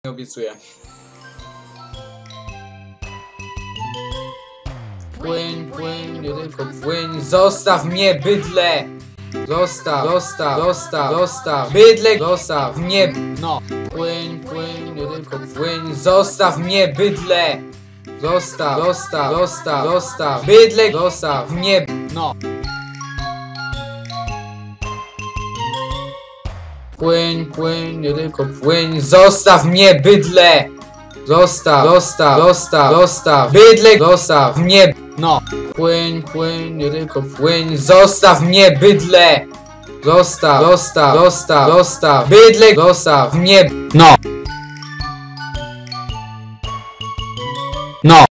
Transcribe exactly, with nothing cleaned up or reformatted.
Obiecuję. Płyń, płyń, nie tylko płyń. Zostaw mnie, bydle! Zostaw, zostaw, zostaw, zostaw. Bydle, zostaw mnie. No. Płyń, płyń, nie tylko płyń. Zostaw mnie, bydle! Zostaw, zostaw, zostaw, zostaw. Bydle, zostaw mnie. No. Płyń, płyń, nie tylko płyń. Zostaw mnie, bydle! Zostaw, zostaw, zostaw, zostaw. Bydle, zostaw mnie. No. Płyń, płyń, nie tylko płyń. Zostaw mnie, bydle! Zostaw, zostaw, zostaw, zostaw. Bydle, zostaw mnie. No. No.